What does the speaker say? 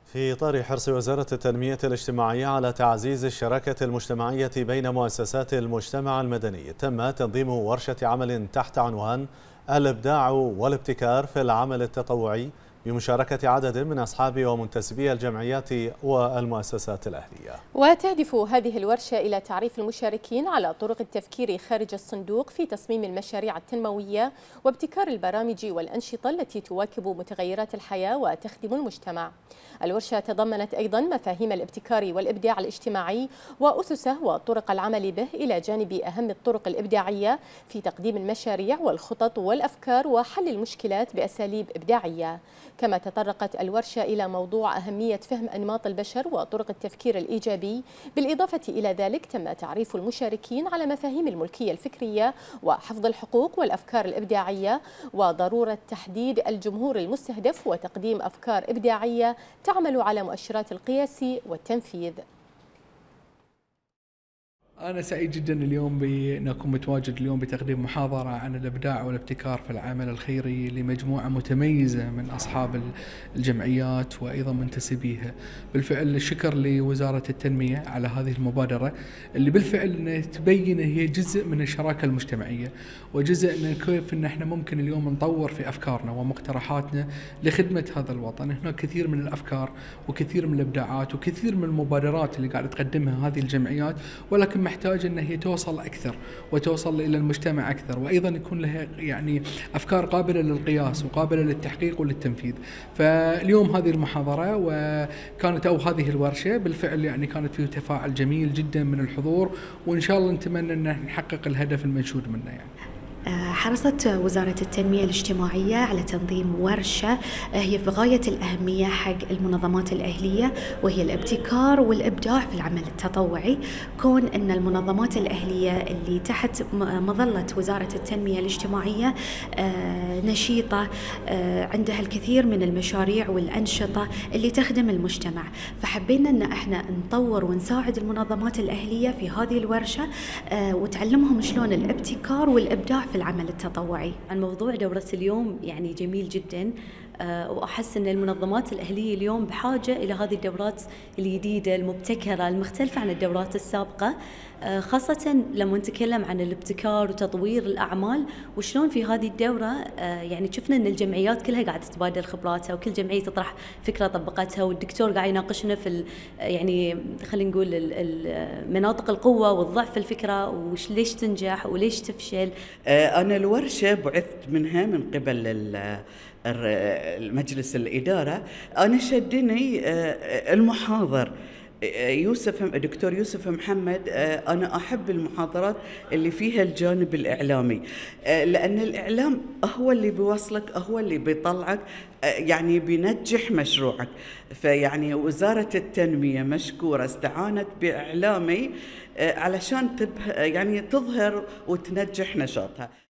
في إطار حرص وزارة التنمية الاجتماعية على تعزيز الشراكة المجتمعية بين مؤسسات المجتمع المدني، تم تنظيم ورشة عمل تحت عنوان الإبداع والابتكار في العمل التطوعي بمشاركة عدد من أصحاب ومنتسبي الجمعيات والمؤسسات الأهلية. وتهدف هذه الورشة إلى تعريف المشاركين على طرق التفكير خارج الصندوق في تصميم المشاريع التنموية وابتكار البرامج والأنشطة التي تواكب متغيرات الحياة وتخدم المجتمع. الورشة تضمنت أيضا مفاهيم الابتكار والإبداع الاجتماعي وأسسه وطرق العمل به، إلى جانب أهم الطرق الإبداعية في تقديم المشاريع والخطط والأفكار وحل المشكلات بأساليب إبداعية. كما تطرقت الورشة إلى موضوع أهمية فهم أنماط البشر وطرق التفكير الإيجابي. بالإضافة إلى ذلك تم تعريف المشاركين على مفاهيم الملكية الفكرية وحفظ الحقوق والأفكار الإبداعية وضرورة تحديد الجمهور المستهدف وتقديم أفكار إبداعية تعمل على مؤشرات القياس والتنفيذ. أنا سعيد جدا اليوم بأن أكون متواجد اليوم بتقديم محاضرة عن الإبداع والابتكار في العمل الخيري لمجموعة متميزة من أصحاب الجمعيات وأيضا منتسبيها. بالفعل الشكر لوزارة التنمية على هذه المبادرة اللي بالفعل تبين هي جزء من الشراكة المجتمعية وجزء من كيف أن احنا ممكن اليوم نطور في أفكارنا ومقترحاتنا لخدمة هذا الوطن. هناك كثير من الأفكار وكثير من الإبداعات وكثير من المبادرات اللي قاعدة تقدمها هذه الجمعيات، ولكن محتاج أن هي توصل أكثر وتوصل إلى المجتمع أكثر، وأيضا يكون لها يعني أفكار قابلة للقياس وقابلة للتحقيق وللتنفيذ. فاليوم هذه المحاضرة وكانت أو هذه الورشة بالفعل يعني كانت فيه تفاعل جميل جدا من الحضور، وإن شاء الله نتمنى أن نحقق الهدف المنشود منه يعني. حرصت وزارة التنمية الاجتماعية على تنظيم ورشة هي في غاية الأهمية حق المنظمات الأهلية، وهي الابتكار والإبداع في العمل التطوعي. كون أن المنظمات الأهلية اللي تحت مظلة وزارة التنمية الاجتماعية نشيطة، عندها الكثير من المشاريع والأنشطة اللي تخدم المجتمع، فحبينا أن احنا نطور ونساعد المنظمات الأهلية في هذه الورشة وتعلمهم شلون الابتكار والإبداع في العمل التطوعي. عن موضوع دورة اليوم يعني جميل جدا، وأحس أن المنظمات الأهلية اليوم بحاجة إلى هذه الدورات الجديدة المبتكرة المختلفة عن الدورات السابقة، خاصة لما نتكلم عن الابتكار وتطوير الأعمال. وشلون في هذه الدورة يعني شفنا أن الجمعيات كلها قاعدة تتبادل خبراتها وكل جمعية تطرح فكرة طبقتها، والدكتور قاعد يناقشنا في يعني خلينا نقول مناطق القوة والضعف في الفكرة وليش تنجح وليش تفشل. أنا الورشة بعثت منها من قبل المجلس الإدارة. أنا شدني المحاضر دكتور يوسف محمد. أنا أحب المحاضرات اللي فيها الجانب الإعلامي، لأن الإعلام هو اللي بيوصلك، هو اللي بيطلعك، يعني بينجح مشروعك. فيعني وزارة التنمية مشكورة استعانت بإعلامي علشان يعني تظهر وتنجح نشاطها.